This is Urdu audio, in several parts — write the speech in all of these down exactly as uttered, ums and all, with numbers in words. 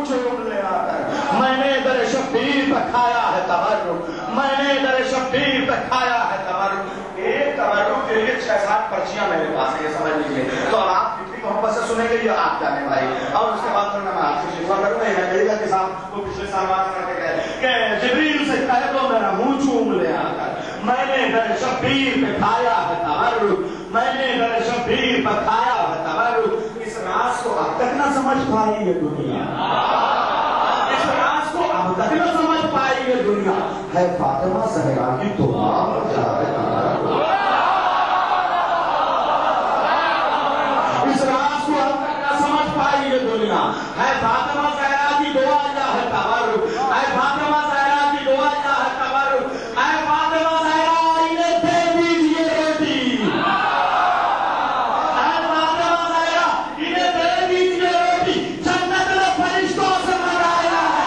منہ چوم لے آ کر میں نے در شبیر پہ کھایا ہے تبرک، میں نے در شبیر پہ کھایا ہے تبرک۔ ایک تبرک کے لیے چھ سات پرچیاں میرے پاس ہے، یہ سمجھ لیجیے۔ تو اب آپ کتنی محبت سے سنیں گے یہ آپ جانے بھائی، اور اس کے بعد پھر میں آپ سے شکوا کروں گا۔ یہ کہے گا کہ صاحب وہ پچھلے سال بات کر کے گئے کہ جبریل سے کہہ دو میرا منہ چوم لے آ کر میں نے در شبیر پہ کھایا ہے تبرک، میں نے در شبیر پہ کھایا ہے تبرک۔ اس راز کو اب تک نہ سمجھ پائی یہ دنیا، اس راز کو اب تک نہ سمجھ پائی یہ دنیا ہے فاطمہ زہرا کی دعا اور جلال تبرک۔ اس راز کو اب تک نہ سمجھ پائی یہ دنیا ہے فاطمہ زہرا کی دعا یا ہے تبرک، ہے فاطمہ زہرا کی دعا یا ہے تبرک، ہے فاطمہ زہرا انہیں دے دیجئے روٹی، ہے فاطمہ زہرا انہیں دے دیجئے روٹی، جنت نے فرشتوں سے منگایا ہے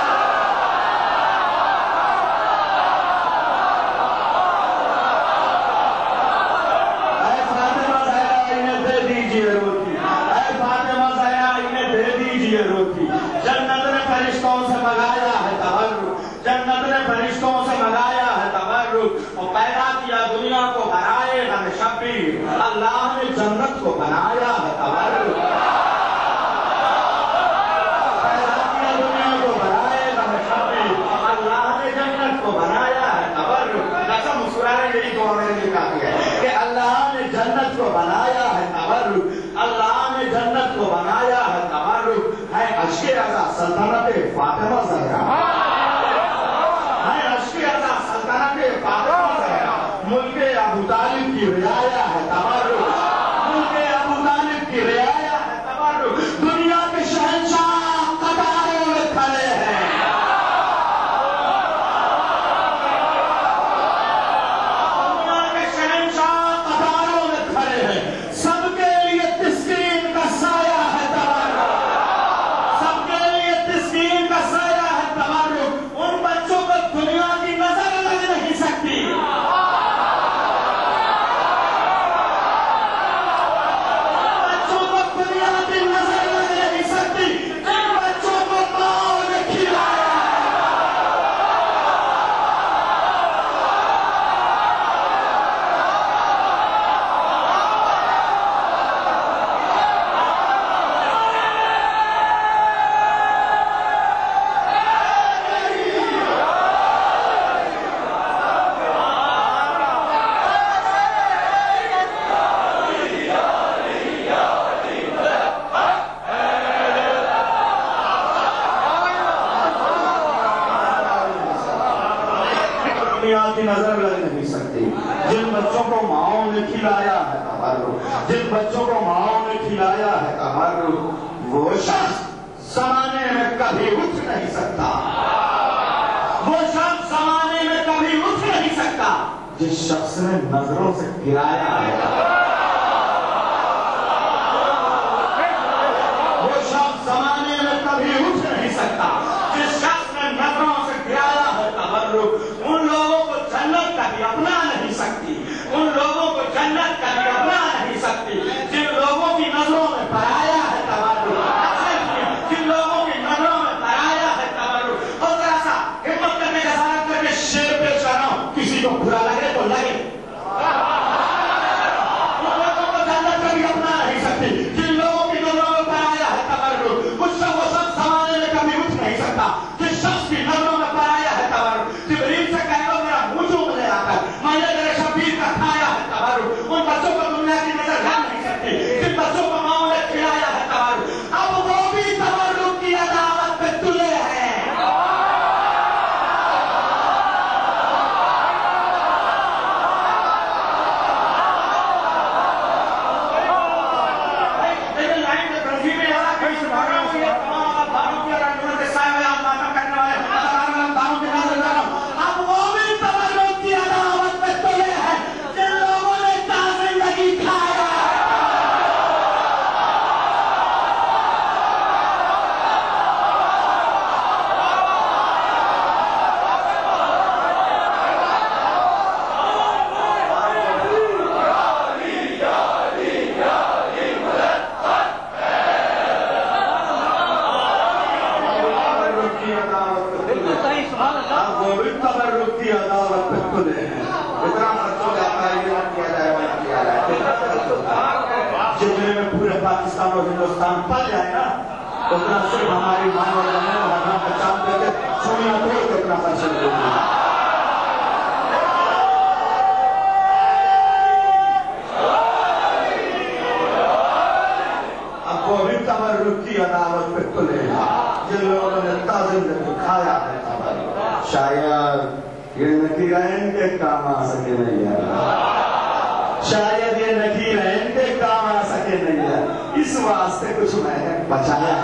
اے فاطمہ زہرا انہیں دے دیجئے روٹی، اے فاطمہ زہرا انہیں دے دیجئے روٹی، جنت نے فرشتوں سے منگایا ہے تبرک، جنت نے فرشتوں سے منگایا ہے تبرک، اور پیدا کیا دنیا کو برائے غم شبیر، اللہ نے جنت کو بنایا ہے تبرک، پیدا کیا دنیا کو برائے غم شبیر، اللہ نے جنت کو بنایا ہے تبرک۔ قسم مسکرانے یہی دعا میرے لیے کافی ہے کہ اللہ نے جنت کو بنایا ہے تبرک، اللہ نے جنت کو بنایا ہے تبرک، ہے عشق رضا سلطنت فاطمہ زہرا، ہے عشق رضا سلطنت فاطمہ زہرا، ملک ابو طالب کی رعایا ہے تبرک، ملک ابو طالب کی رعایا ہے تبرک، دنیا کے شہنشاہ قطاروں میں کھڑے ہیں، دنیا کے شہنشاہ قطاروں میں کھڑے ہیں، سب کے لیے تسکین کا سایہ ہے تبرک، سب کے لیے تسکین کا سایہ ہے تبرک، ان بچوں کو دنیا کی نظر لگ نہیں سکتی، بچوں کو دنیا کی نظر لگ نہیں سکتی، جن بچوں کو ماں نے کھلایا دنیا کی نظر لگ نہیں سکتی، جن بچوں کو ماؤں نے کھلایا ہے تبرک، جن بچوں کو ماؤں نے کھلایا ہے تبرک، وہ شخص زمانے میں کبھی اٹھ نہیں سکتا، وہ شخص زمانے میں کبھی اٹھ نہیں سکتا جس شخص نے نظروں سے گرایا ہے، وہ شخص زمانے میں کبھی اٹھ نہیں سکتا جس شخص نے نظروں سے گرایا ہے تبرک، ان لوگوں کو جنت کبھی اپنا نہیں سکتی، ان لوگوں کو جنت کبھی اپنا نہیں سکتی جن لوگوں کی نظروں میں پرایا ہے تبرک، جن لوگوں کی نظروں میں پرایا ہے تبرک۔ اور ذرا سا ہمت کرنے کا ساتھ کر کے شیر پیش کر رہا ہوں، کسی کو برا لگے تو لگے، بھی تبرک کی عدالت پہ تلے ہیں. اتنا خرچ ہو جاتا ہے یہ نہ کیا جائے وہ نہ کیا جائے. اتنا خرچ ہوتا ہے جتنے میں پورے پاکستان اور ہندوستان پل جائے نا اتنا صرف ہماری ماں اور بہنیں اور ہمارا پہچان دے کے سوئیاں توڑ کے اتنا خرچ ہوتی ہے. اب وہ بھی تبرک کی عدالت پہ تلے ہیں جن لوگوں نے تازم نے دکھایا ہے تبرک. شاید یہ نکیرہ ان کے کام آ سکے نہیں ہے. شاید یہ نکیرہ ان کے کام آ سکے نہیں ہے. اس واسطے کچھ میں نے بچایا.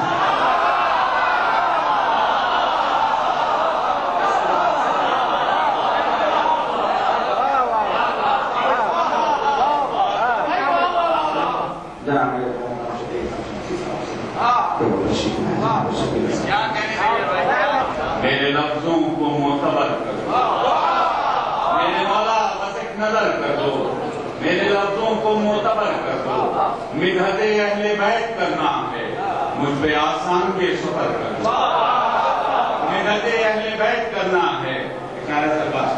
میرے لفظوں کو معتبر کر دو میرے مولا بس ایک نظر کر دو. میرے لفظوں کو معتبر کر دو. مدحت اہل بیت کرنا ہے مجھ پہ آسان کے سفر کر دو. مدحت اہل بیت کرنا ہے نعرہ سرباز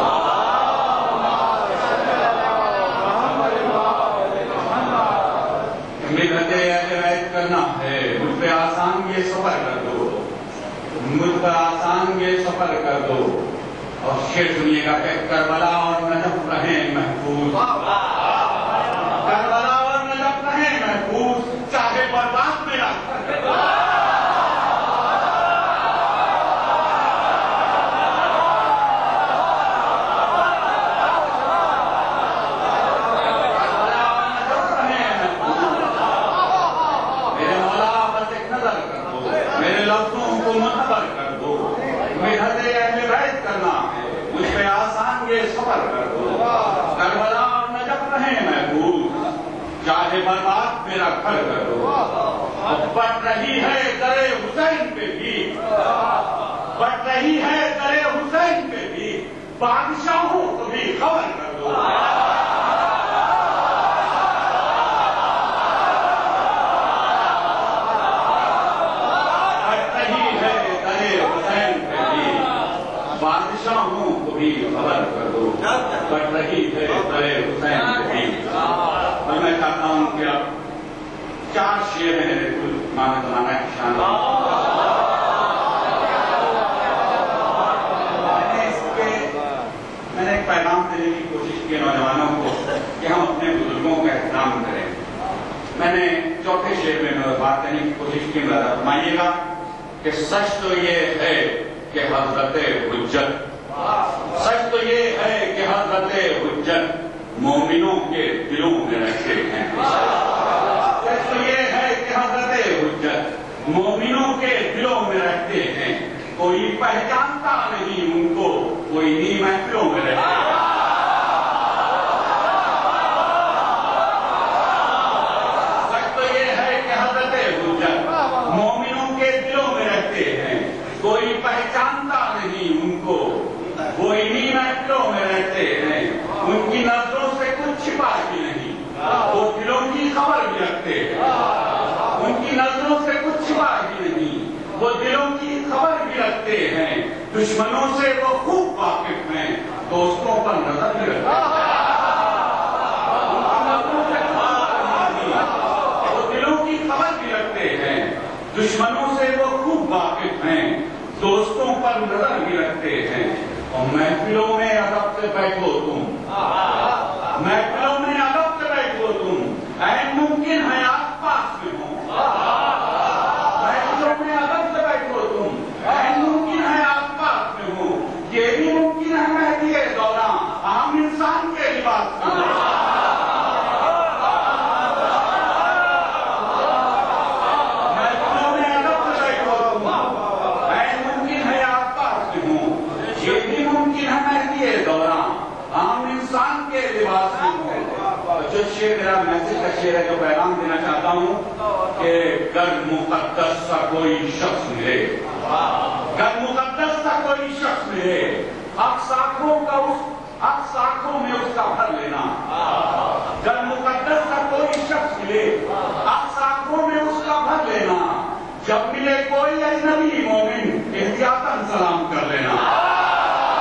مدحت اہل بیت کرنا ہے مجھ پہ آسان کے سفر کر دو. مجھ پر آسان یہ سفر کر دو اور شیر سنیے گا کہ کربلا اور نجف رہیں محفوظ. کربلا اور نجف رہیں محفوظ چاہے برباد میرا میرے مولا بس ایک نظر کر دو. میرے لفظوں کو معتبر کر دو. مدحت اہل بیت کرنا ہے مجھ پہ آسان یہ سفر کر دو. کربلا اور نجف رہیں محفوظ چاہے برباد میرا گھر کر دو. بٹ رہی ہے در حسین پہ بھی بٹ رہی ہے در حسین پہ بھی بادشاہوں کو بھی خبر کر دو. بادشاہوں کو بھی خبر کر دو. بٹ رہی ہے در حسین پہ بھی. اور میں چاہتا ہوں کہ اب چار شعر ہیں کل مانا زمانہ کی شان. میں نے اس کے میں نے ایک پیغام دینے کی کوشش کی نوجوانوں کو کہ ہم اپنے بزرگوں کا احترام کریں. میں نے چوتھے شعر میں بات کرنے کی کوشش کی. فرمائیے گا کہ سچ تو یہ ہے کہ حضرت حجت سچ تو یہ ہے کہ حضرت حجت مومنوں کے دلوں میں رہتے ہیں. سچ تو یہ ہے کہ حضرت حجت مومنوں کے دلوں میں رہتے ہیں. کوئی پہچانتا نہیں ان کو کوئی نہیں محفلوں میں رہتے ہیں. سچ تو یہ ہے کہ حضرت حجت مومنوں کے دلوں میں رہتے ہیں. کوئی پہچانتا نہیں ان کو وہ انہی محفلوں میں رہتے ہیں. ان کی نظروں سے کچھ چھپا ہی نہیں وہ دلوں کی خبر بھی رکھتے ہیں. ان کی نظروں سے کچھ چھپا ہی نہیں وہ دلوں کی خبر بھی رکھتے ہیں. دشمنوں سے وہ خوب واقف ہیں دوستوں پر نظر بھی رکھتے ہیں. وہ دلوں کی خبر بھی رکھتے ہیں. دشمنوں سے وہ خوب واقف ہیں دوستوں پر نظر بھی رکھتے ہیں. اور محفلوں میں ادب سے بیٹھو تم محفلوں میں ادب سے بیٹھو تم این ممکن ہے آس پاس میں ہو. محفلوں میں ادب سے بیٹھو تم این ممکن ہے آس پاس میں ہو. یہ بھی ممکن ہے مہدی دوران عام انسان کے لباس میں ہو. جو شعر میرا میسج کا شعر ہے جو پیغام دینا چاہتا ہوں کہ گر مقدس سا کوئی شخص ملے گر مقدس سا کوئی شخص ملے حق ساکھوں کا اس حق ساکھوں میں اس کا بھر لینا. گر مقدس سا کوئی شخص ملے حق ساکھوں میں اس کا بھر لینا. جب ملے کوئی اجنبی مومن احتیاطاً سلام کر لینا.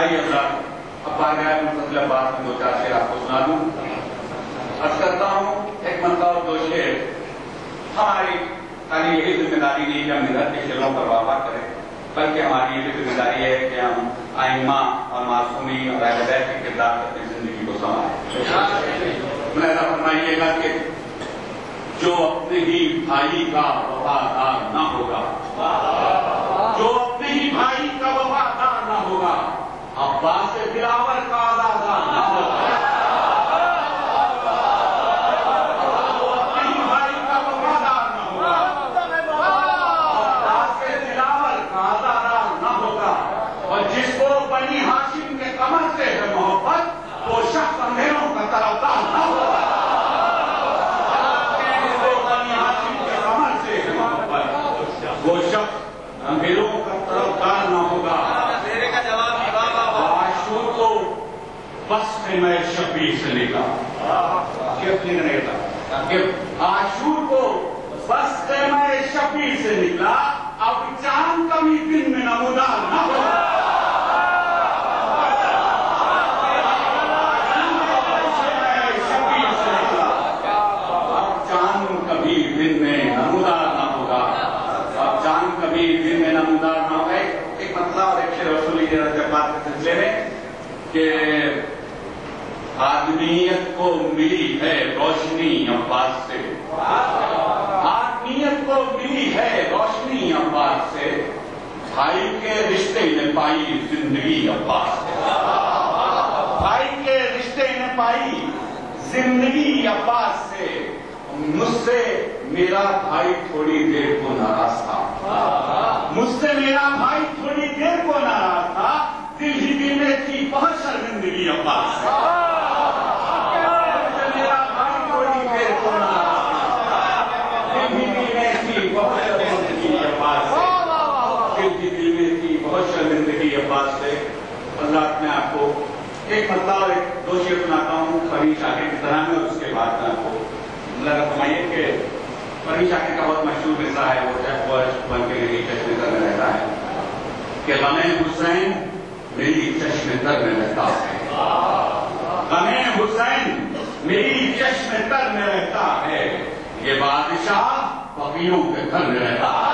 بھائی حضرات، اب آ گیا مفضل بات میں دو چار شعر آپ کو سنا دوں. عرض کرتا ہوں ایک مرتبہ اور دو شعر. ہماری خالی یہی ذمہ داری نہیں کہ ہم ندرت کے شعروں پر واہ واہ کریں، بلکہ ہماری یہ بھی ذمہ داری ہے کہ ہم ائمہ اور معصومین اور اہل بیت کے کردار سے اپنی زندگی کو سنواریں. ملاحظہ فرمائیے گا کہ جو اپنے ہی بھائی کا وفادار نہ ہوگا، جو اپنے ہی بھائی کا وفادار نہ ہوگا، عباس دلاور کا آزادار نہ ہوگا. جو اپنے ہی بھائی کا وفادار نہ ہوگا، عباس دلاور کا آزادار نہ ہوگا. اور جس کو بنی ہاشم کے کمر سے ہے محبت، وہ شخص اندھیروں کا طرفدار نہ ہوگا. وہ شخص اندھیروں کا طرفدار نہ ہوگا. عاشور کو وصف میں شبیہ سے نکلا، عاشور کو وصف میں شبیہ سے نکلا. اب چاند کبھی دن میں نمودار نہ ہوگا. اب چاند کبھی دن میں نمودار نہ ہوگا. اب چاند کبھی دن میں نمودار نہ ہوگا. ایک مسئلہ اور ایک شعر رسولی جب بات کے سلسلے میں کہ آدمیت کو ملی ہے روشنی عباس سے، آدمیت کو ملی ہے روشنی عباس سے، بھائی کے رشتے نے پائی زندگی عباس سے. بھائی کے رشتے نے پائی زندگی عباس سے. مجھ سے میرا بھائی تھوڑی دیر کو ناراض تھا، مجھ سے میرا بھائی تھوڑی دیر کو ناراض تھا. دل ہی دل میں تھی بہت شرمندگی عباس سے. میرا بھائی تھوڑی دیر کو ناراض تھا، دل ہی دل میں تھی بہت شرمندگی عباس سے. دل ہی دل میں تھی بہت شرمندگی عباس سے. اللہ میں آپ کو ایک مطلب اور ایک دو شعر سناتا ہوں پروین شاکر کی طرح میں، اور اس کے بعد میں آپ کو لگا فرمائیے کہ پروین شاکر کا بہت مشہور قصہ ہے، وہ بن کے میری چشم تر میں رہتا ہے کہ غم حسین میری چشم تر میں رہتا ہے. غم حسین میری چشم تر میں رہتا ہے، یہ بادشاہ فقیروں کے گھر میں رہتا ہے.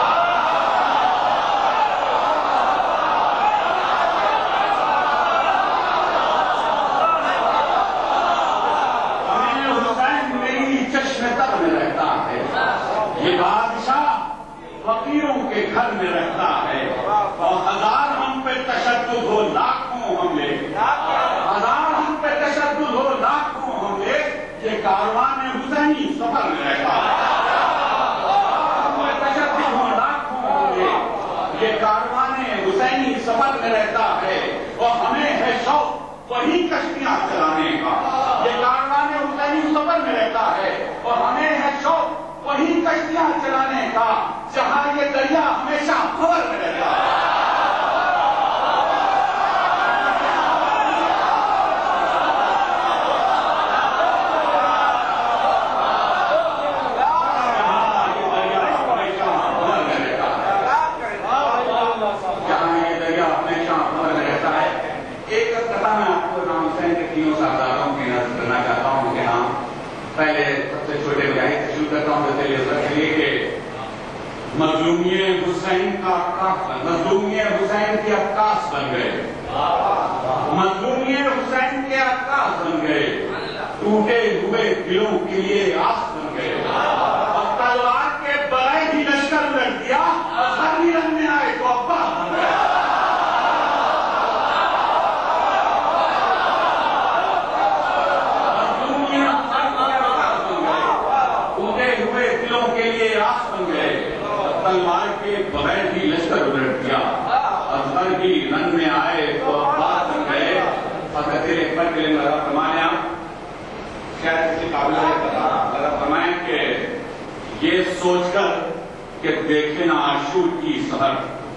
یہ بادشاہ فقیروں کے گھر میں رہتا ہے. اور ہزار ہم پہ تشدد ہو لاکھوں حملے، ہزار ہم پہ تشدد ہو لاکھوں حملے، یہ کاروان حسینی سفر میں رہتا ہے. ہم پہ تشدد ہو لاکھوں حملے، یہ کاروان حسینی سفر میں رہتا ہے. اور ہمیں ہے شوق وہی کشتیاں چلانے کا. یہ کاروان حسینی سفر میں رہتا ہے اور ہمیں ہے شوق وہی کشتیاں چلانے کا جہاں یہ دریا ہمیشہ خبر میں رہتا ہے. جہاں یہ دریا ہمیشہ خبر میں رہتا ہے. ایک قطعہ میں آپ کو امام حسین کے تینوں صاحبزادوں کی نظر کرنا چاہتا ہوں کہ نام پہلے سب سے چھوٹے بھائی سے شروع کرتا ہوں. جیسے یہ لیے کہ مظلومی حسین کا عکاس، مظلومی حسین کے عکاس بن گئے، مظلومی حسین کے عکاس بن گئے، ٹوٹے ہوئے دلوں کے لیے آس بن گئے. اور تلوار کے بغیر ہی لشکر لڑ دیا اور ہر رنگ میں آئے تو عباس بن گئے. تلوار کے بغیر ہی لشکر الٹ دیا اور ہر ہی رنگ میں آئے تو عباس بن گئے. حضرت اکبر کے لیے لگا فرمایا شاید کسی قابل لگا فرمائیں کہ یہ سوچ کر کہ دیکھے نا عاشور کی سحر،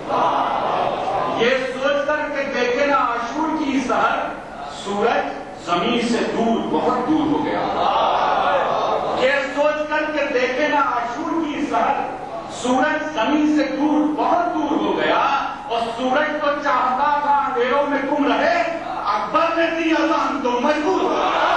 یہ سوچ کر کہ دیکھے نا عاشور کی سحر، سورج زمین سے دور بہت دور ہو گیا. یہ سوچ کر کہ دیکھے نا عاشور کی سحر، سورج زمین سے دور بہت دور ہو گیا. اور سورج تو چاہتا تھا اندھیروں میں تم رہے اکبر نے دی اذان تو مجبور ہو گیا.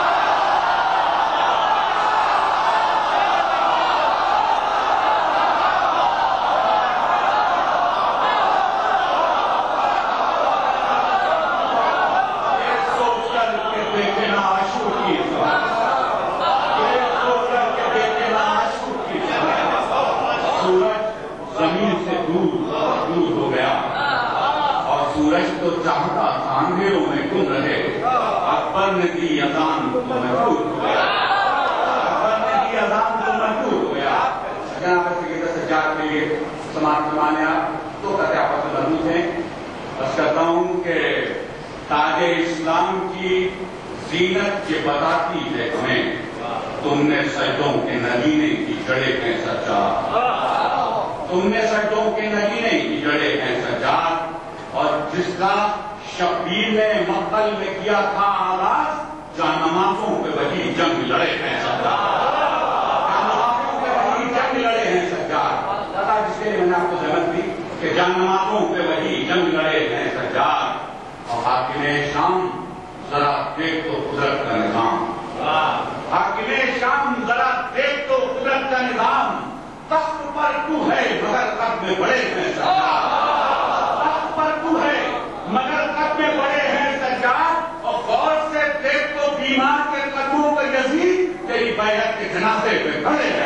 سورج تو چاہتا تھا اندھیروں میں گم رہے, اکبر نے دی اذان تو مجبور ہو گیا. اکبر نے دی اذان تو مجبور ہو گیا. جناب سید سجاد کے لیے سماعت فرمانے آپ تو قطع آپس محدود ہیں. بس کرتا ہوں کہ تاج اسلام کی زینت یہ بتاتی ہے ہمیں, تم نے سجدوں کے نگینے کی جڑے ہیں سجاد, تم نے سجدوں کے نگینے کی جڑے ہیں سجاد. اور جس کا شبیر نے مقتل میں کیا تھا آغاز, جان نمازوں پہ وہی جنگ لڑے ہیں سجاد, جان نمازوں پہ وہی جنگ لڑے ہیں سجاد. پتا جس کے لیے میں نے آپ کو زحمت دی کہ جان نمازوں پہ وہی جنگ لڑے ہیں سجاد. اور حاکم شام ذرا دیکھ تو قدرت کا نظام, حاکم شام ذرا دیکھ تو قدرت کا نظام. تخت پر تو ہے مگر قد میں بڑے ہیں سجاد, پر تو ہے مگر قد میں بڑے ہیں سجاد. اور غور سے دیکھ تو بیمار کے قدموں پہ یزید تیری بیعت کے جنازے پہ کھڑے ہیں.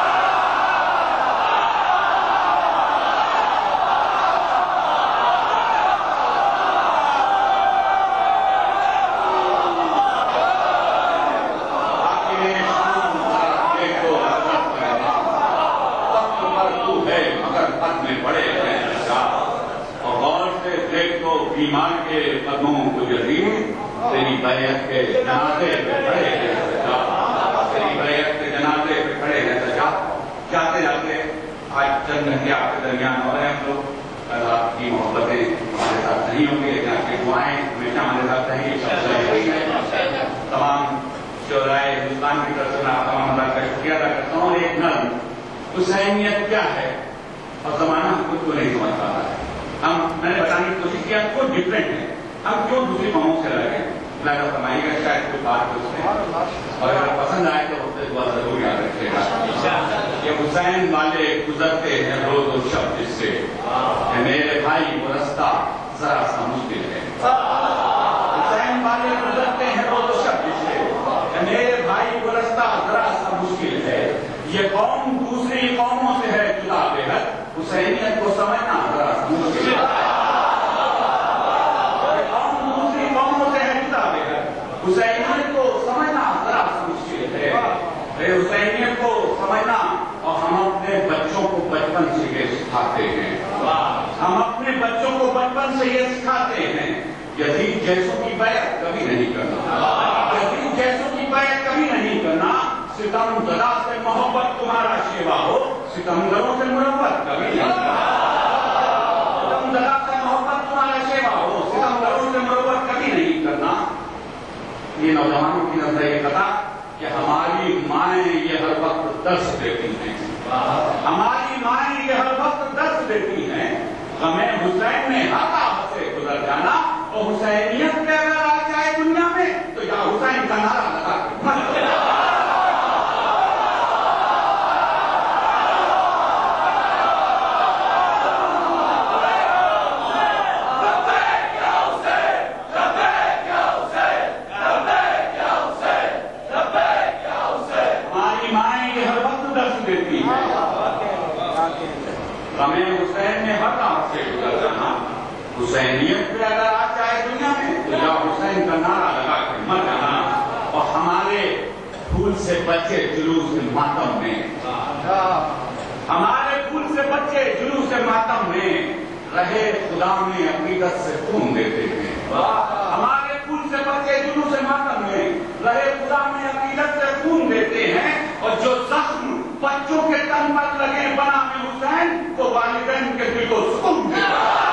بیمار کے قدموں کو یزید تیری بیعت کے جنازے پہ کھڑے ہیں سجاد, تیری بیعت کے جنازے پہ کھڑے ہیں سجاد. جاتے جاتے آج چند گھنٹے آپ کے درمیان ہو رہے ہیں ہم لوگ. آپ کی محبتیں ہمارے ساتھ نہیں ہوں گی لیکن آپ کی دعائیں ہمیشہ ہمارے ساتھ رہیں. تمام شعرائے ہندوستان کی طرف سے میں آپ تمام اللہ کا شکریہ ادا کرتا ہوں. ایک نظم حسینیت کیا ہے اور زمانہ خود کو نہیں سمجھ پا رہا ہے. ہم میں نے بتانے کی کوشش کیا کچھ ڈفرینٹ ہے, ہم کیوں دوسری قوموں سے لگے لگا فرمائیے گا, شاید کوئی بات اس میں, اور اگر پسند آئے تو اس دعا ضرور یاد رکھیے گا. یہ حسین والے گزرتے ہیں روز و شب جس سے, میرے بھائی وہ رستہ ذرا سا مشکل ہے. حسین والے گزرتے ہیں روز و شب جس سے, میرے بھائی وہ رستہ ذرا سا مشکل ہے. یہ قوم دوسری قوموں سے ہے جدا بے حد, حسینیت کو سمجھنا ذرا سا مشکل ہے. یہ قوم دوسری قوموں سے ہے جدا بے حد, حسینیت کو سمجھنا ذرا سا مشکل ہے. حسینیت کو سمجھنا, اور ہم اپنے بچوں کو بچپن سے یہ سکھاتے ہیں, ہم اپنے بچوں کو بچپن سے یہ سکھاتے ہیں. یزید جیسوں کی بیعت کبھی نہیں کرنا, یزید جیسوں کی بیعت کبھی نہیں کرنا. ستم زدہ سے محبت تمہارا شیوا ہو, ستمگروں سے مربت کبھی نہیں کرنا. ستم زدہ سے محبت تمہارا شیوا ہو, ستمگروں سے مربت کبھی نہیں کرنا. یہ نوجوانوں کی نظر یہ کہا کہ ہماری مائیں یہ ہر وقت درس دیتی ہیں, ہماری مائیں یہ ہر وقت درس دیتی ہیں. ہمیں حسین میں ہاتھا سے گزر جانا, اور حسینیت پہ اگر آ جائے دنیا میں تو یا حسین کا نعرہ لگا کے مر جائے. ہمیں حسین میں ہر کام سے گزر جانا, حسینیت پہ اگر آ جائے دنیا میں تو یا حسین کا نعرہ لگا کے مر جانا. اور ہمارے پھول سے بچے جلوس ماتم میں, ہمارے پھول سے بچے جلوس ماتم میں رہے خدا میں عقیدت سے خون دیتے ہیں. ہمارے پھول سے بچے جلوس ماتم میں رہے خدا میں عقیدت سے خون دیتے ہیں. اور جو زخم بچوں کے تن پر لگے بنا میں حسین, تو والدین کے دل کو سکون دیتا ہے.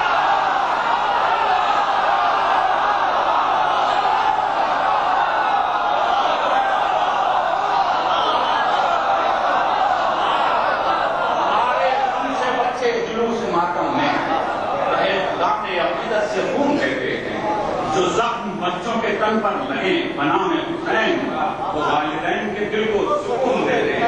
ہمارے پھول سے بچے جلوس ماتم میں رہے خدا میں عقیدت سے خون دیتے جو زخم بچوں کے تن پر لگے بنام حسین وہ والدین کے دل کو سکون دے دے.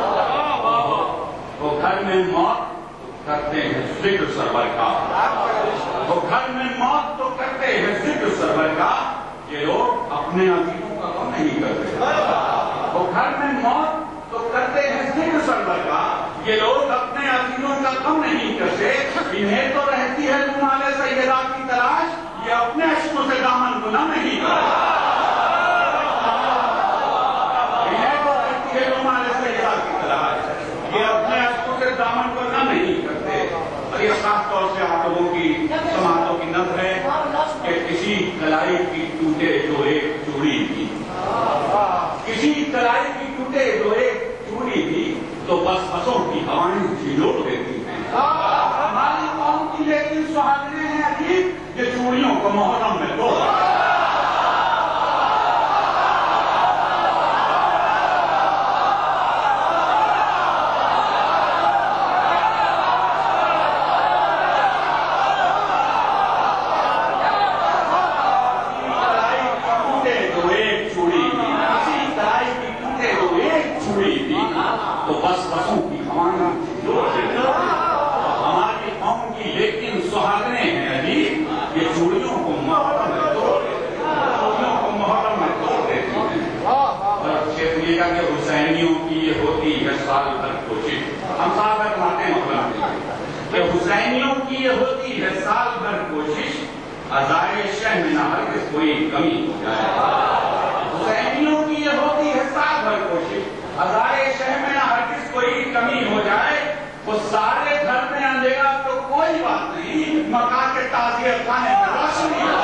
وہ گھر میں موت کرتے ہیں ذکر سرور کا, وہ گھر میں موت تو کرتے ہیں ذکر سرور کا, یہ لوگ اپنے عزیزوں کا غم نہیں کرتے. وہ گھر میں موت تو کرتے ہیں ذکر سرور کا, یہ لوگ اپنے عزیزوں کا غم نہیں کرتے. انہیں تو رہتی ہے جمال سیدہ کی تلاش, یہ اپنے عشقوں سے دامن گناہ نہیں کرتے. انہیں تو رہتی ہے جمال سیدہ کی تلاش, یہ اپنے عشقوں سے دامن گناہ نہیں کرتے. اور یہ خاص طور سے آپ لوگوں کی سماعتوں کی نظر ہے کہ کسی کلائی کی ٹوٹے جو ایک چوڑی تھی, کسی کلائی کی ٹوٹے جو ایک چوڑی تھی تو بس بسوں کی ہوائیں جھنجھوڑ دیتی ہیں. ہماری قوم کی لیکن سہاگنیں ہیں عجیب, یہ چوڑیوں کو محرم میں دو. تو بس بسوں کی ہوائیں ہماری قوم کی لیکن سہاگنیں ہیں عجیب, یہ چوڑیوں کو محرم میں توڑ دیتی ہیں, چوڑیوں کو محرم میں توڑ دیتی ہیں. اور شیخ کا کہ حسینیوں کی یہ ہوتی ہے سال بھر کوشش. ہم صاحب باتیں مطلب کہ حسینیوں کی یہ ہوتی ہے سال بھر کوشش, عزائے شہ میں نہ ہرگز کوئی کمی ہو جائے. حسینیوں کی یہ ہوتی ہے سال بھر کوشش, عزائے شہ میں نہ ہرگز کوئی کمی ہو جائے. وہ سارے گھر میں اندھیرا تو کوئی بات نہیں, مکان کے تعزیت خانے میں روشنی ہو.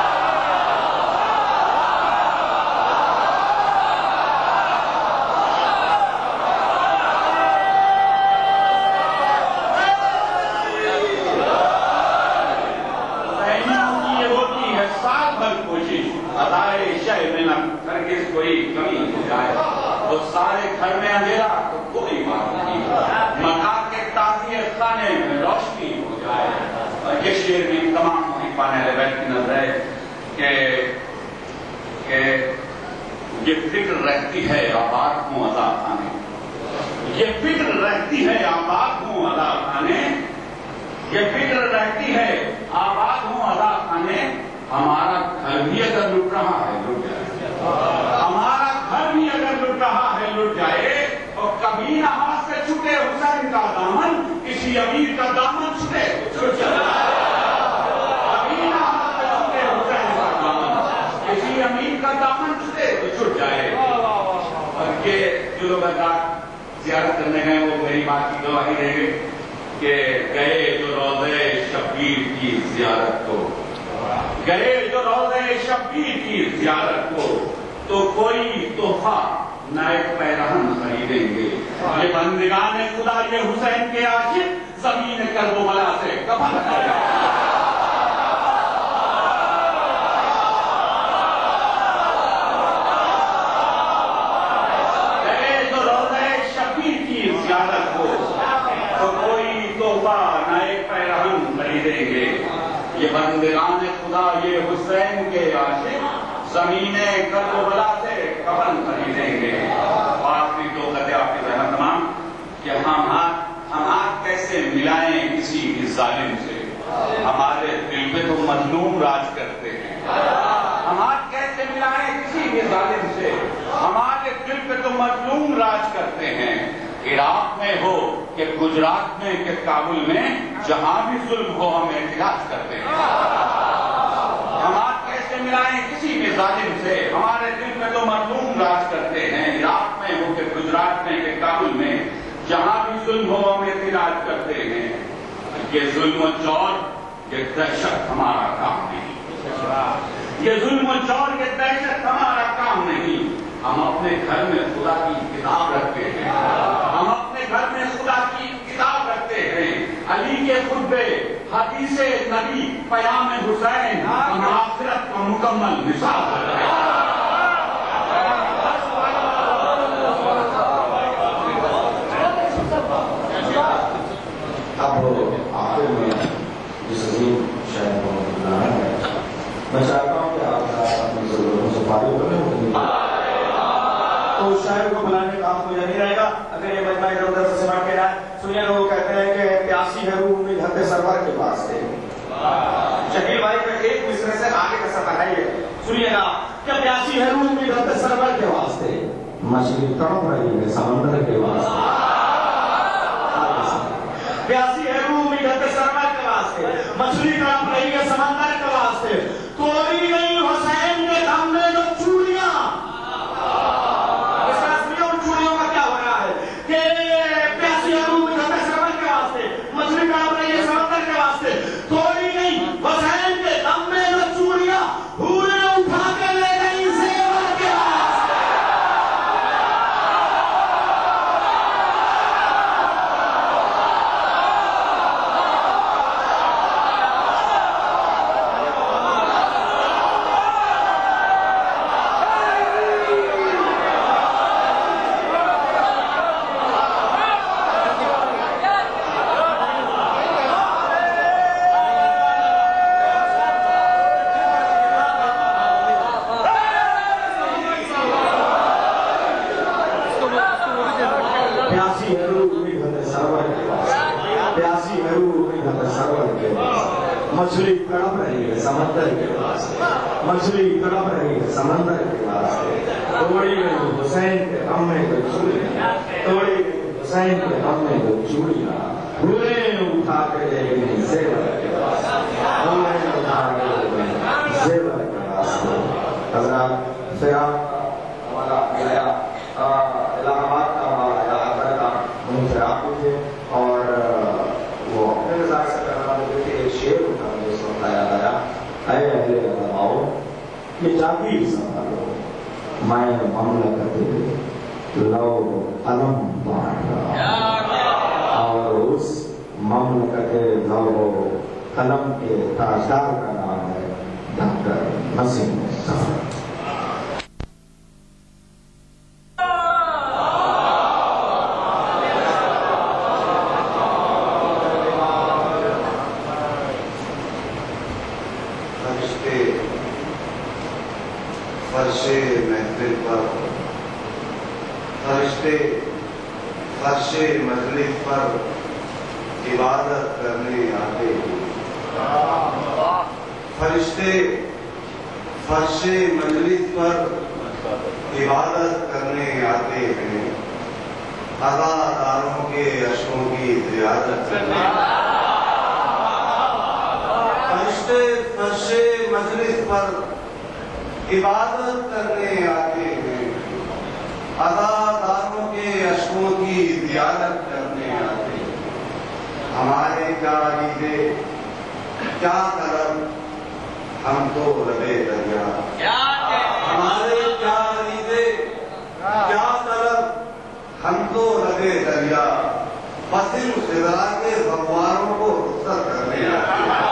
حسینیوں کی یہ ہوتی ہے سال بھر کوشش, عزائے شہ میں نہ ہرگز کوئی کمی ہو جائے. وہ سارے گھر میں اندھیرا تو کوئی بات نہیں, مکان کے تعزیت خانے میں روشنی ہو جائے. اور یہ شعر بھی تمام محبان اہل بیت کی نظر ہے کہ کہ یہ فکر رہتی ہے آباد ہوں آزاد خانے, یہ فکر رہتی ہے آباد ہوں آزاد خانے, یہ فکر رہتی ہے آباد ہوں آزاد خانے. ہمارا گھر بھی اگر لٹ رہا ہے لٹ جائے, ہمارا گھر بھی اگر لٹ رہا ہے لٹ جائے. اور کبھی نہ ہاتھ سے چھوٹے حسین کا دامن, کسی امیر کا دامن چھوٹے چھوٹ جائے. کبھی نہ ہاتھ سے چھوٹے حسین کا دامن, کسی امیر کا دامن چھوٹے چھوٹ جائے. اور یہ جو لوگ زیارت کرنے گئے وہ میری بات کی گواہی دیں گے کہ گئے جو روضے شبیر کی زیارت کو, گئے جو روضے شبیر کی زیارت کو, تو کوئی تحفہ نہ ایک پیرہن خریدیں گے. یہ بندگان خدا یہ حسین کے عاشق زمین کربلا سے کفن کریں. گئے جو روضے شبیر کی زیارت کو, تو کوئی تحفہ نہ ایک پیرہن خریدیں گے. یہ بندگان خدا یہ حسین کے عاشق زمین کربلا سے کفن خریدیں گے. آخری دو خطے آپ کی رحمت تمام کہ ہم ہاتھ ہم ہاتھ کیسے ملائیں کسی بھی ظالم سے, ہمارے دل پہ تو مظلوم راج کرتے ہیں. ہم ہاتھ کیسے ملائیں کسی بھی ظالم سے, ہمارے دل پہ تو مظلوم راج کرتے ہیں. عراق میں ہو کہ گجرات میں کہ کابل میں, جہاں بھی ظلم ہو ہم احتجاج کرتے ہیں. ہم ہاتھ کیسے ملائیں کسی بھی ظالم سے, ہمارے دل میں تو مظلوم راج کرتے ہیں. عراق میں ہو کہ گجرات میں کہ کابل میں, جہاں بھی ظلم ہو ہم احتجاج کرتے ہیں. یہ ظلم و جور یہ دہشت ہمارا کام نہیں, یہ ظلم و جور یہ دہشت ہمارا کام نہیں. ہم اپنے گھر میں خدا کی کتاب رکھتے ہیں, ہم اپنے گھر میں خدا کی کتاب رکھتے ہیں. علی کے خطبے, حدیث نبی, پیام حسین, ہم آخرت کو مکمل مثال کرتے ہیں. اب آخر میں جس عظیم شاعر کو بلانا ہے, میں چاہتا ہوں سواری تو نہیں ہوگی. تو اس شاعر کو بلانے کا آپ کو یہ نہیں رہے گا اگر یہ مجمع ادھر ادھر سے سمٹ کے آئے. سنیے لوگ کہتے ہیں کہ پیاسی ہے روح امید حق سرور کے پاس ہے. شکیل بھائی کا ایک مصرے سے آگے کا سفر ہے یہ سنیے گا کہ پیاسی ہے روح امید حق سرور کے واسطے مچھلی تڑپ رہی ہے سمندر کے واسطے. پیاسی ہے روح امید حق سرور کے واسطے مچھلی تڑپ رہی ہے سمندر کے واسطے. توڑی نہیں حسین کے دم میں جو چوڑیاں. اس کا سنیے ان چوڑیوں کا کیا ہو رہا ہے کہ پیاسی ہے روح امید حق سرور کے واسطے مچھلی تڑپ رہی ہے سمندر کے واسطے. توڑی نہیں حسین کے دم میں جو چوڑیاں حوریں اٹھا کے لے گئی زیور کے واسطے. مچھلی تڑپ رہی ہے سمندر کے واسطے مچھلی تڑپ رہی ہے سمندر کے واسطے. توڑی گئی حسین کے غم میں جو چوڑیاں توڑی گئی حسین کے غم میں جو چوڑیاں حوریں اٹھا کے لے گئی زیور کے واسطے. حوریں اٹھا کے لے گئی زیور کے واسطے. حضرات پھر آپ ہمارا آیا الہ آباد کا ہمارا علاقہ تھا ان سے آپ مجھے اور وہ اپنے مزاج سے کرنا مجھے کہ ایک شعر ہوتا مجھے سنتا یاد آیا. اے اہل علماؤ یہ جاگیر سنبھالو میں مملکت لو قلم بانٹ رہا اور اس مملکت لو قلم کے تاجدار کا نام ہے ڈاکٹر نسیم مصطفیٰ. فرش مجلس پر عبادت کرنے آتے ہیں. فرشتے فرش مجلس پر عبادت کرنے آتے ہیں. عزاداروں کے اشکوں کی زیارت کرنے. فرشتے فرش مجلس پر عبادت کرنے آتے ہیں. عزاداروں کے اشکوں کی زیارت کرنے آتے ہیں. ہمارے کیا عقیدے کیا طلب ہم تو لبے دریا. ہمارے کیا عقیدے کیا طلب ہم تو لبے دریا. بس ان خدا کے غواروں کو رخصت کرنے آتے ہیں.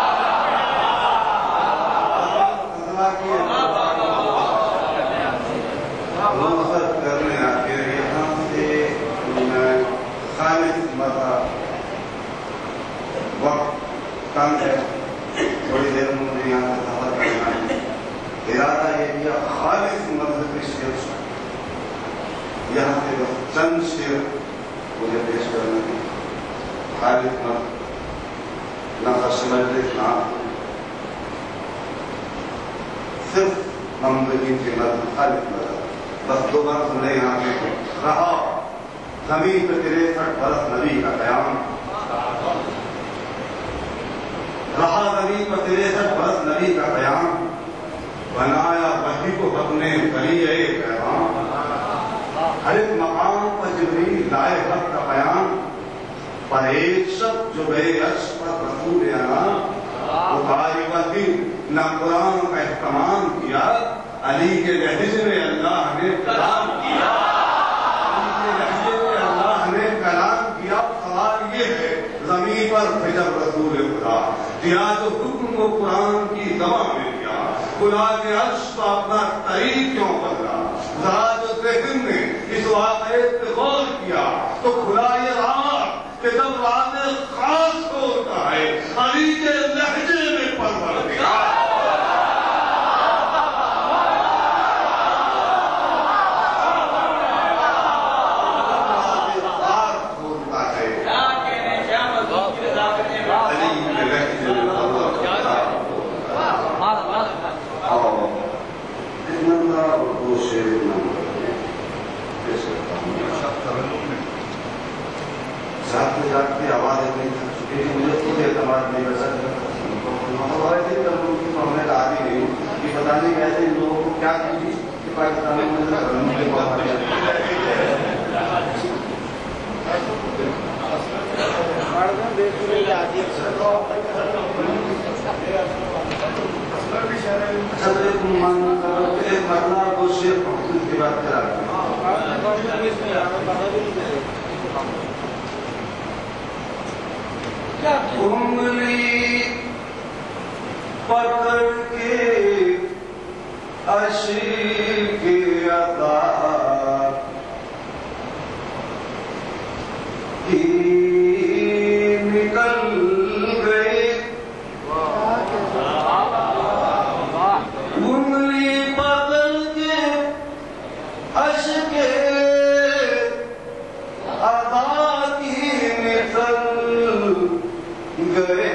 رخصت کرنے آتے ہیں. یہاں سے میں خالص مذہب وقت کم ہے تھوڑی دیر میں مجھے یہاں سے سفر کرنا ہے. ارادہ یہ کیا خالص مذہب کی شعر یہاں سے بس چند شعر مجھے پیش کرنا ہے. خالص مذہب نہ فرش مجلس نہ صرف ممبرین کے مذہب خالص مذہب. بس دو بار سنے یہاں پہ رہا زمین پہ تریسٹھ برس نبی کا قیام. رہا زمین پر تریسٹھ برس نبی کا قیام. بنایا وحی کو اپنے بلیے پیغام. ہر ایک مقام پر جبریل لائے حق کا بیان. پر ایک شب جو گئے عرش پر رسول انا بخاری وحی نہ قرآن کا اہتمام کیا. علی کے لہجے میں اللہ نے کلام کیا. علی کے لہجے میں اللہ نے کلام کیا. سوال یہ ہے زمین پر بھیجب رسول خدا دیا جو حکم کو قرآن کی زبان میں دیا. خدا کے عرش کا اپنا طریق کیوں بدلا. ذرا جو ذہن نے اس واقعے پہ غور کیا تو خدا یہ رہا کہ جب واقع خاص ہوتا ہے علی کے لہجے میں پروردگار. کیا تھی کہ پاکستان میں مجھے بہت ایک مرنا کو شیخ محسوس کی بات کرا انگلی پکڑ کے عشق عطا کی نکل گئے انگلی پکڑ کے عشق عطا کی نکل گئے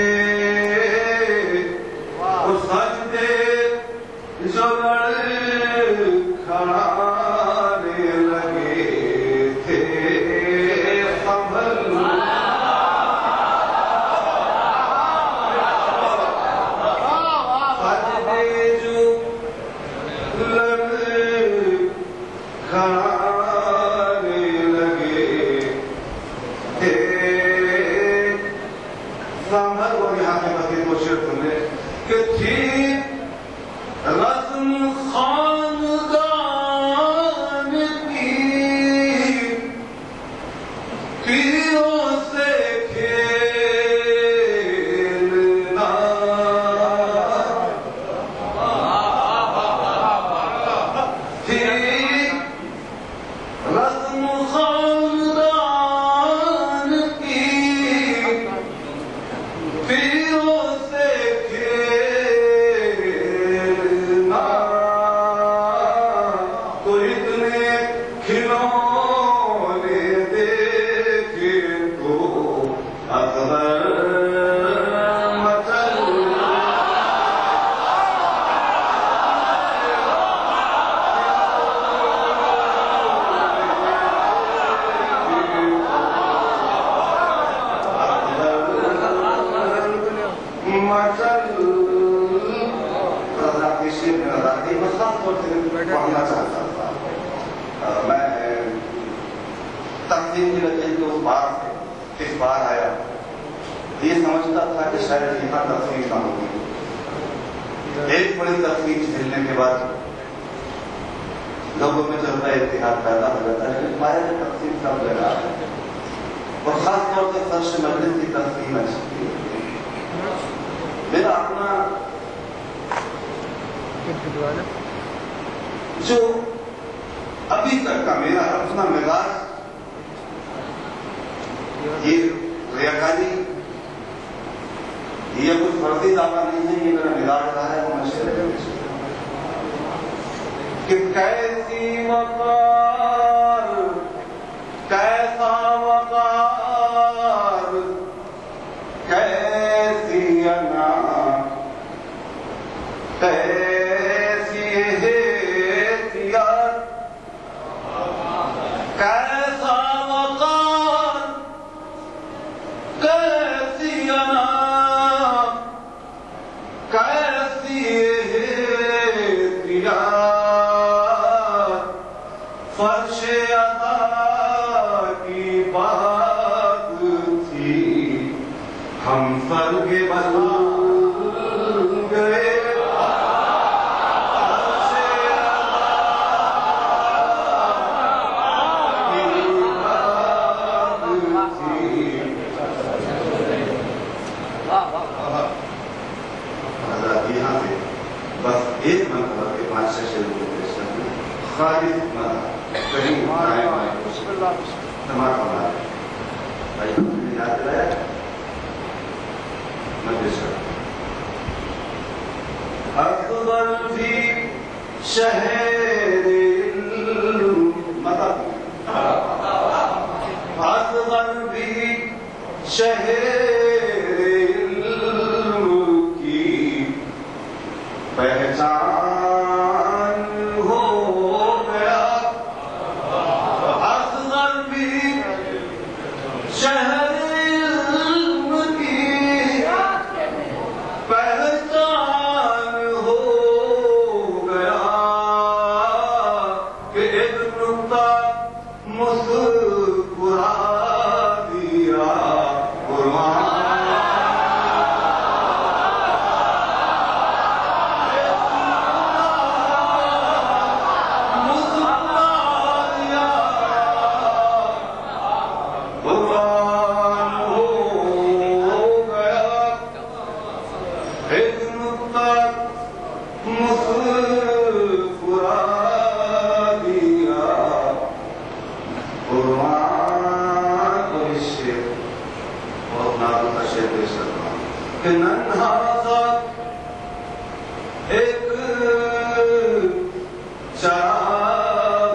ایک بڑی تفصیل جھیلنے کے بعد لوگوں میں چلتا ہے اتحاد پیدا ہو جاتا ہے لیکن باہر میں تقسیم سب جگہ ہے اور خاص طور سے فرش مجلس کی تقسیم ہے. میرا اپنا جو ابھی تک کا میرا اپنا مزاج یہ ریاکاری یہ کچھ فردی دعویٰ نہیں ہے، یہ میرا مزاج رہا ہے وہ مشورے کہ کیسی وقار کیسا وقار کیسی انا کیسی احتیاط کیسا وقار کیسی انا کیسی احتیاط فرش عطا کی بات تھی ہم سر کے بل گئے فرش عطا کی بات تھی. حضرات یہاں سے بس ایک مرتبہ کے پانچ سے شروع ہوتے ہیں خالص مدہ کہیں آئے آئے تمام ہمارے بھائی نے یاد دلایا مجلس اکبر بھی شہر مدہ اکبر بھی شہر کی پہچان شہر علم کی پہچان ہو گیا مسکرا دیا قرآن کو اس شعر بہت نازک کا شعر پیش کرتا ہوں کہ ننھا سا ایک چراغ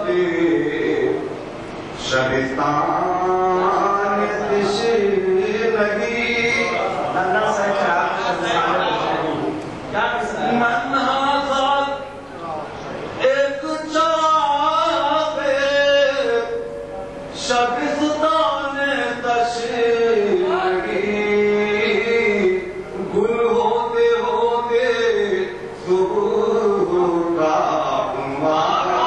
شبستان تشنگی ننھا سا چراغ شبستان تشنگی کیا ننھا سا ایک چراغ شبستان تشنگی گل ہوتے ہوتے صبح کا ہمارا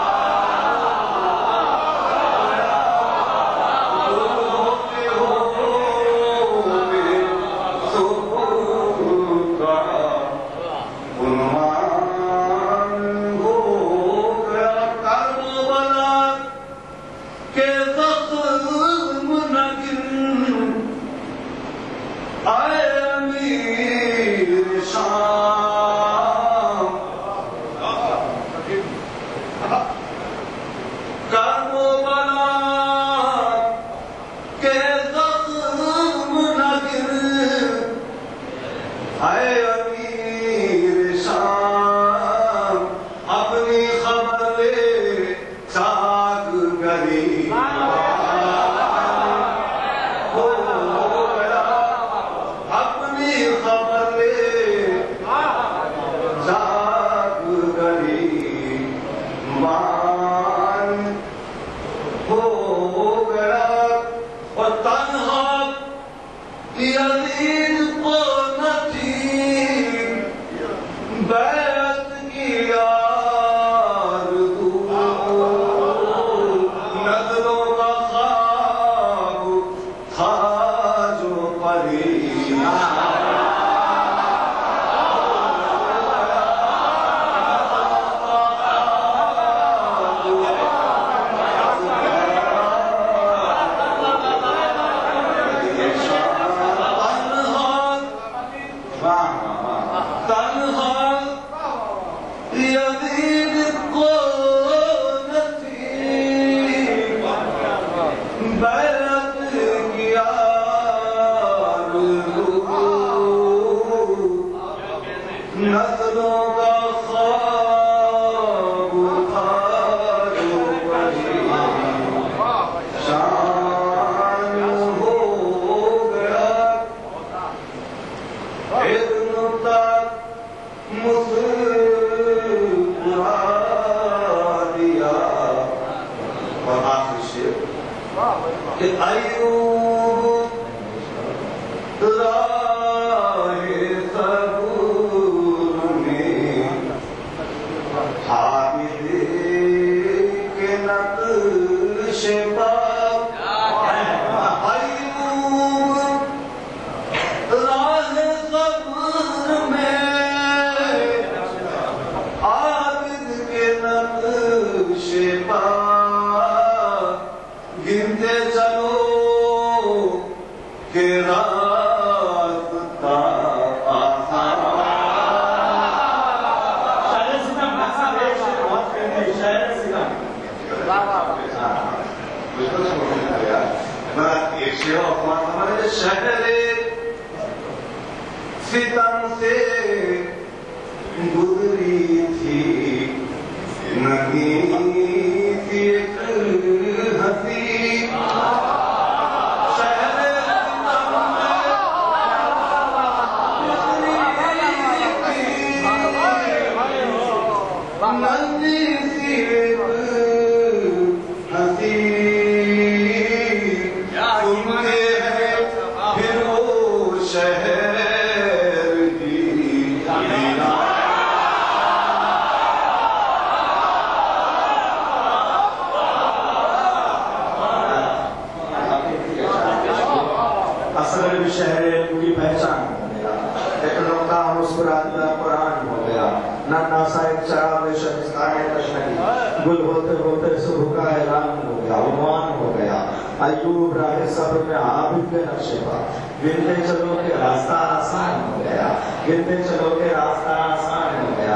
ایوب راہ صبر میں عابد کے نقشے پر گنتے چلو کہ راستہ آسان ہو گیا، گنتے چلو کہ راستہ آسان ہو گیا۔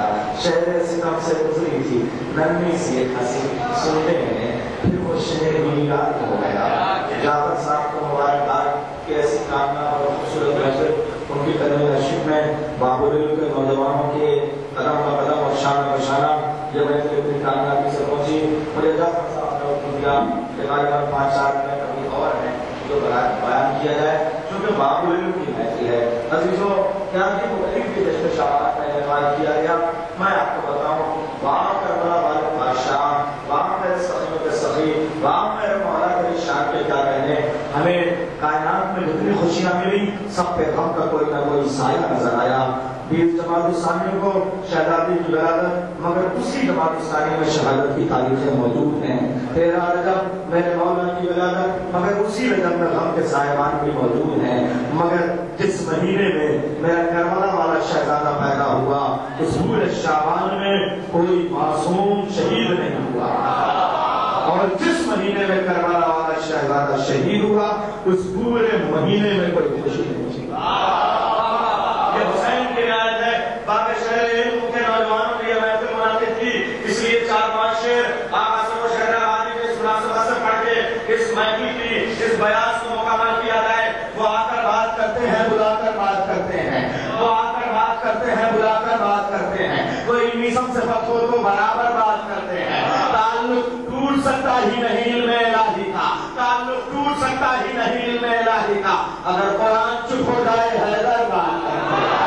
شہر ستم سے گزری تھی نرمی سی ایک ہنسی سنتے ہیں پھر وہ شہر میلاد ہو گیا جعفر صاحب کو مبارکباد کہ ایسی کامیاب اور خوبصورت محفل ان کی قدم نشیب میں بابل کے نوجوانوں کے قدم کا قدم اور شان کا شانہ جب محفل اپنی کامیابی سے پہنچی مجھے جعفر صاحب نے حکم دیا کہ غالباً پانچ سال میں کبھی اور ہے جو بیان کیا جائے کیونکہ بابل کی محفل ہے عزیزوں کیا کہ مختلف کی جشن شعبات میں اعلان کیا گیا میں آپ کو بتاؤں وہاں کربلا والے بادشاہ وہاں میرے سخیوں کے سخی وہاں میرے مولا کے شان کے کیا کہنے ہمیں کائنات میں جتنی خوشیاں ملی سب پہ غم کا کوئی نہ کوئی سایہ نظر آیا بیس جماعت الثانی کو شہزادی کی ولادت مگر اسی جماعت الثانی میں شہادت کی تاریخیں موجود ہیں تیرہ رجب میرے مولا کی ولادت مگر اسی رجب میں غم کے سائبان بھی موجود ہیں مگر جس مہینے میں میرا کربلا والا شہزادہ پیدا ہوا اس پورے شعبان میں کوئی معصوم شہید نہیں ہوا اور جس مہینے میں کربلا والا شہزادہ شہید ہوا اس پورے مہینے میں کوئی خوشی نہیں تھی یہ حسین کی رعایت ہے باقی شہر علم کے نوجوانوں کی یہ محفل منعقد تھی اس لیے چار پانچ شعر آقا صلی اللہ شہر آبادی کے اس مناسبت سے پڑھ کے اس محفل کی اس بیاض کو مکمل کیا جائے وہ آ کر بات کرتے ہیں بلا کر بات کرتے ہیں وہ آ کر بات کرتے ہیں بلا کر بات کرتے ہیں وہ علمیزم سے فتور کو برابر بات کرتے ہیں تعلق ٹوٹ سکتا ہی نہیں علم الہی کا تعلق ٹوٹ سکتا ہی نہیں علم الہی کا اگر قرآن چپ ہو جائے حیدر بات کرتے ہیں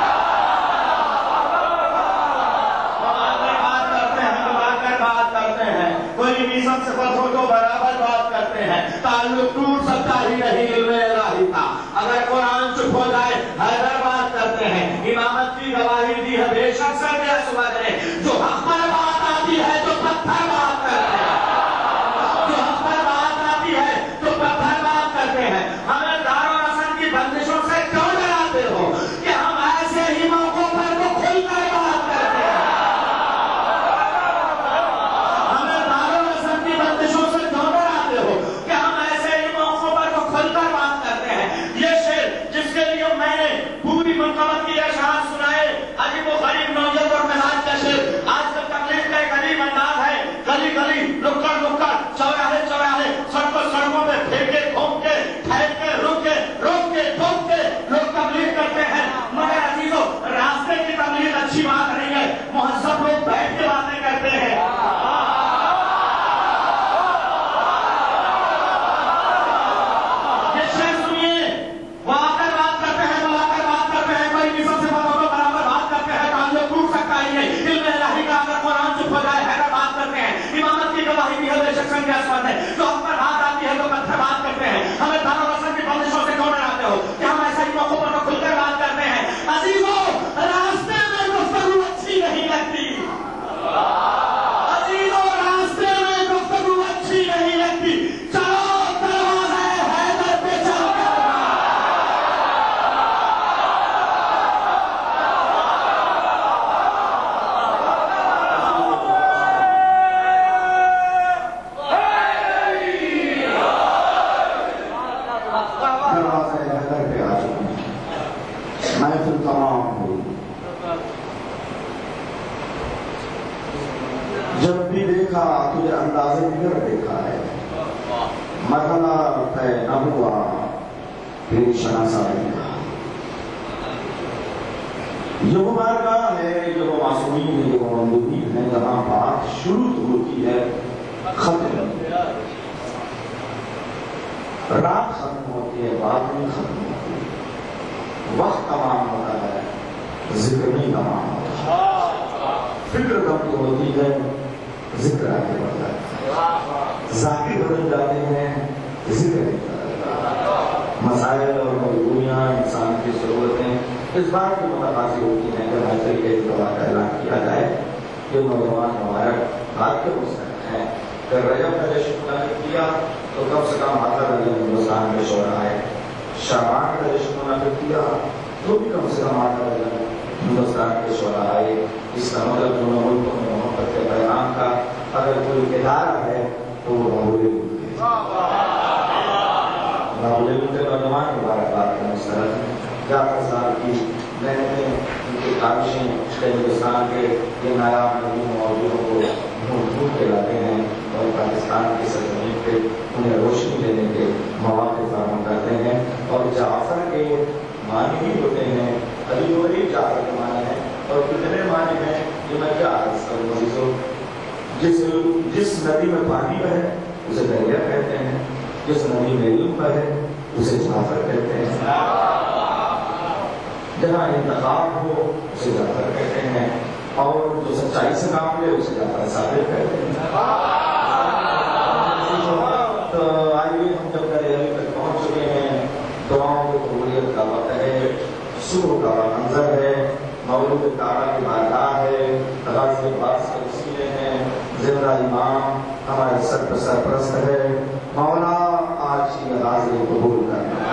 علمیزم سے فتور کو برابر بات کرتے ہیں تعلق ٹوٹ سکتا ہی نہیں علم الہی کا اگر قرآن چپ ہو جائے حیدر بات کرتے ہیں امامت کی گواہی دی ہے بے شک سے بے سمجھے جو حق پر بات آتی ہے تو پتھر بات کرتے ہیں جو حق پر بات آتی ہے تو پتھر بات کرتے ہیں ہمیں دار و رسن کی بندشوں سے کیوں ڈراتے ہو کہ ہم ایسے ہی موقعوں پر تو کھل کر بات کرتے ہیں ہمیں دار و رسن کی بندشوں سے کیوں ڈراتے ہو کہ ہم ایسے ہی موقعوں پر تو کھل کر بات کرتے ہیں یہ شعر جس کے لیے میں نے پوری منقبت کی اشعار سنائے عجیب و غریب نوعیت اور مزاج کا شعر آج کل تکلیف کا ایک عجیب انداز ہے گلی گلی نکڑ نکڑ چوراہے چوراہے سڑکوں سڑکوں پہ پھینکے گھوم کے ٹھہر کے رک کے روک کے ٹھوک کے لوگ تبلیغ کرتے ہیں مگر عزیزوں راستے کی تبلیغ اچھی بات نہیں ہے مہذب لوگ بیٹھ کے باتیں کرتے ہیں یہ شعر سنیے وہ آ کر بات کرتے ہیں وہ آ کر بات کرتے ہیں کوئی نسل سے باتوں کو برابر بات کرتے ہیں تعلق ٹوٹ سکتا ہی نہیں علم الہی کا اگر قرآن چپ ہو جائے حیدر بات کرتے ہیں امامت کی گواہی بھی ہے بے شک سنگ عصمت ہے جو ہم پر بات آتی ہے تو پتھر بات کرتے ہیں ہمیں دار و رسن کی بندشوں سے کیوں ڈراتے ہو کہ ہم ایسا ہی موقعوں پر کھل کر بات کرتے ہیں عزیزوں راستے میں گفتگو اچھی نہیں لگتی عزیزوں راستے میں گفتگو اچھی نہیں لگتی چلو دروازہ حیدر پہ چل کر محفل تمام ہوئی جب بھی دیکھا تجھے اندازے دیگر دیکھا ہے مرحلہ طے نہ ہوا پھر شناسائی کا یہ وہ بارگاہ ہے یہ وہ معصومین ہے یہ وہ ممدودین ہے جہاں بات شروع ہوتی ہے ختم رات ختم ہوتی ہے بات نہیں ختم ہوتی ہے وقت تمام ہوتا ہے ذکر نہیں تمام ہوتا فکر کم تو ہوتی ہے ذکر آگے بڑھتا ہے ذاکر بدل جاتے ہیں ذکر نہیں بدلتا مسائل اور مجبوریاں انسان کی ضرورتیں اس بات کی متقاضی ہوتی ہیں کہ محفل کے دعا کا اعلان کیا جائے یہ نوجوان مبارک بات کے مستحق ہیں کہ رجب کا جشن منعقد کیا تو کم سے کم آتا رجب ہندوستان کے شعراء ہے شعبان کا جشن منعقد کیا تو بھی کم سے کم آتا رجب ہندوستان کے شعراء آئے اس کا مطلب دونوں ملکوں میں محبت کے پیغام کا اگر کوئی ادارہ ہے تو وہ بابول ملک ہے بابول ملک کے نوجوان مبارکباد کا مستحق جعفر صاحب کی میں نے ان کے خواہشیں ہندوستان کے یہ نایاب نبی موضوعوں کو ڈھونڈ ڈھونڈ کے لاتے ہیں اور پاکستان کی سرزمین پہ انہیں روشنی دینے کے مواقع فراہم کرتے ہیں. اور جعفر کے معنی بھی ہوتے ہیں، علی ولی جعفر کے معنی ہیں، اور کتنے معنی ہیں یہ میں کیا عرض کروں عزیزو. جس جس ندی میں پانی بہے اسے دریا کہتے ہیں، جس ندی میں علم بہے اسے جعفر کہتے ہیں، جہاں انتخاب ہو اسے جعفر کہتے ہیں، اور جو سچائی سے کام لے اسے جعفر صادق کہتے ہیں. تو آئیے ہم جب دریائی تک پہنچ چکے ہیں، دعاؤں کی قبولیت کا وقت ہے، صبح کا منظر ہے، مولود کعبہ کی بارگاہ ہے، غازی عباس کے وسیلے ہیں، زندہ امام ہمارے سر پر سرپرست ہے. مولا آج کی غازی قبول کرنا،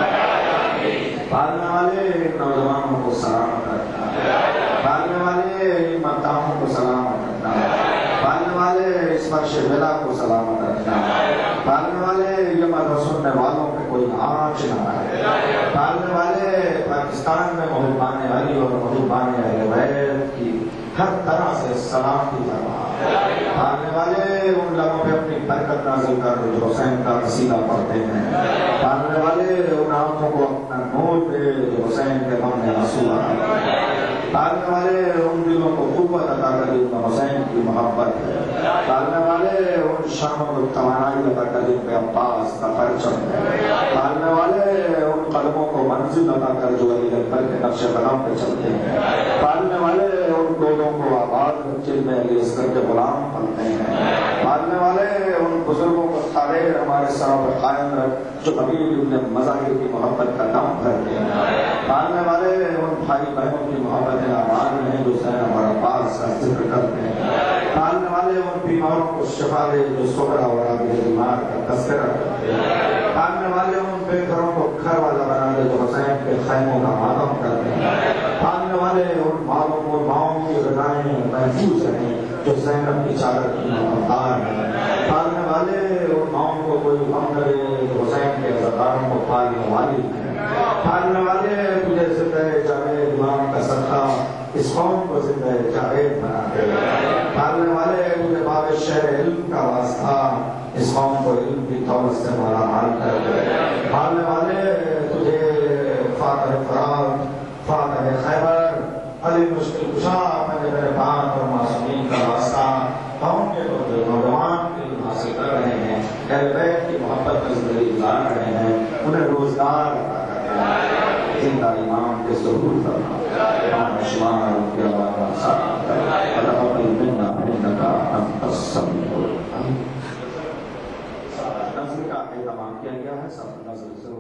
پالنے والے نوجوانوں کو سلامت رکھنا، پالنے والے مداحوں کو سلامت رکھنا، پالنے والے اس فرش ملا کو سلامت رکھنا، پالنے والے یہ مذہب سننے والوں پہ کوئی آنچ نہ آئے، پالنے والے پاکستان میں محبان علی اور محبان اہل بیت کی ہر طرح سے سلامتی فرما، پالنے والے ان لوگوں پہ اپنی برکت نازل کر جو حسین کا قصیدہ پڑھتے ہیں، پالنے والے ان آنکھوں کو اپنا نور دے جو حسین کے غم میں آنسو آ، پالنے والے ان دلوں کو قوت عطا کر جن میں حسین کی محبت ہے، پالنے والے ان شاموں کو توانائی عطا کر جن پہ عباس کا پرچم ہے، پالنے والے ان قدموں کو منزل عطا کر جو علی اکبر کے نقش قدم پہ چلتے ہیں، پالنے والے ان گودوں کو آباد جن میں علی اصغر کے غلام پلتے ہیں، پالنے والے ان بزرگوں کو تاریخ ہمارے سروں پر قائم رکھ جو کبھی بھی مظاہر کی محبت کا نام بھرتے ہیں، پالنے والے ان بھائی بہنوں کی محبت آباد ہیں جو زینب اور عباس کا ذکر کرتے ہیں، پالنے والے ان بیماروں کو شفا دے جو سکرا اور آگے بیمار کا تذکرہ کرتے ہیں، پالنے والے ان بے گھروں کو گھر والا بنا دے جو حسین کے خیموں کا ماتم کرتے ہیں، پالنے والے ان مالوں کو ماؤں کی غذائیں محفوظ رہیں جو زینب کی چادر کی مقدار ہے، پالنے والے ان ماؤں کو کوئی غم کرے جو حسین کے عزاداروں کو پالنے والی ہے، پالنے والے تجھے زندہ جاوید امام کا صدقہ اس قوم کو زندہ جاوید بنا دے، پالنے والے تجھے باب شہر علم کا واسطہ اس قوم کو علم کی دولت سے مالا مال کر دے، پالنے والے تجھے فاتح فرات فاتح خیبر علی مشکل کشا اپنے میرے پاک اور معصومین کا واسطہ قوم کے جو نوجوان علم حاصل کر رہے ہیں، اہل بیت کی محبت میں زندگی گزار رہے ہیں، انہیں روزگار عطا کر دے، زندہ امام کے ظہور فرما، امام شمار کی آواز ساتھ اللہ قبل منا انکا انت السمیع العلیم. نظر کا اہتمام کیا گیا ہے، سب نظر ضرور